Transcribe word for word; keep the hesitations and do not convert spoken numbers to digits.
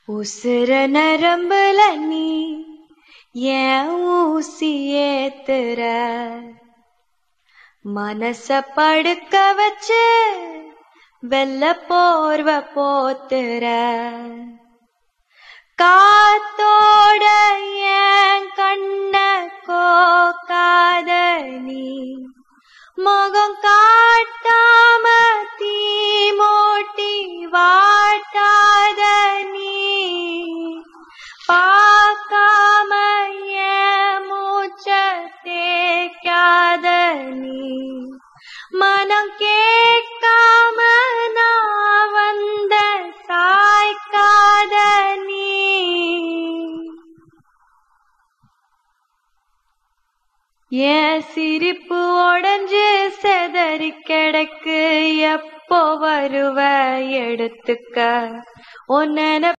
உசுரு நரம்புல நீ ஏன் ஊசி ஏத்துற, மனச படுக்க வச்சு வெள்ள போர்வ போத்துற, காத்தோட ஏன் கண்ண கோக்காத நீ, முகம் காட்டாம தீ மூட்டி வாட்டாத நீ, பார்க்காம ஏன் மூச்ச தேக்காத நீ, மனம் கேட்காம நான் வந்த சாய்க்காத நீ. ஏன் சிரிப்பு உடைஞ்சு செதறி கிடக்கு, எப்போ வருவ எடுத்துக்க உன்ன